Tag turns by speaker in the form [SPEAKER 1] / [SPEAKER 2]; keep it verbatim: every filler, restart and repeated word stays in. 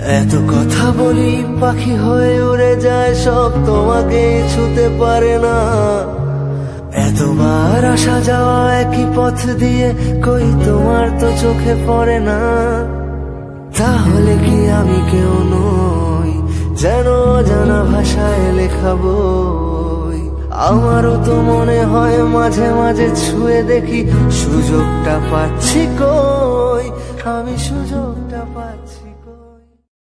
[SPEAKER 1] এত কথা বলি পাখি হয়ে উড়ে যায় সব, তোমাকে ছুতে পারে না। এতবার আসা যাওয়া একই পথ দিয়ে, কই তোমার তো চোখে পড়ে না। তাহলে কি আমি কেউ নই, যেন জানা ভাষায় লেখা বই? আমারও তো মনে হয় মাঝে মাঝে ছুঁয়ে দেখি, সুযোগটা পাচ্ছি কই, আমি সুযোগটা পাচ্ছি।